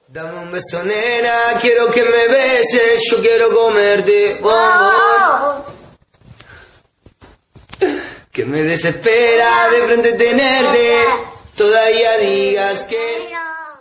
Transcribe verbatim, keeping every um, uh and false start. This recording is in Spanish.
Dame un beso, nena, quiero que me beses, yo quiero comerte, oh, oh. Que me desespera de frente tenerte, todavía digas que...